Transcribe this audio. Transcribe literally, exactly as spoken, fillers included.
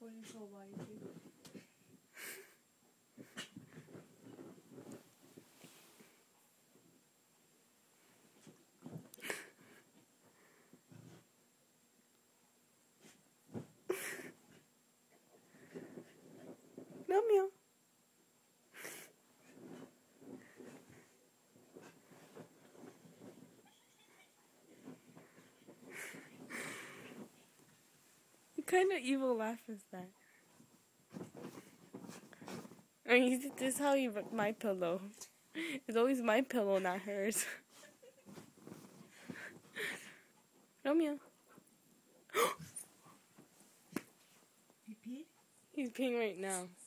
recording so widely. Romeo. What kind of evil laugh is that? I mean, this is how you rip my pillow. It's always my pillow, not hers. Romeo. He peed? He's peeing right now.